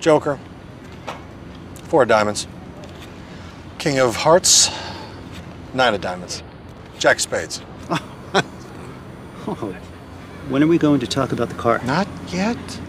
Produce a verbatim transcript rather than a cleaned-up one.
Joker, four of diamonds. King of hearts, nine of diamonds. Jack of spades. Oh. When are we going to talk about the car? Not yet.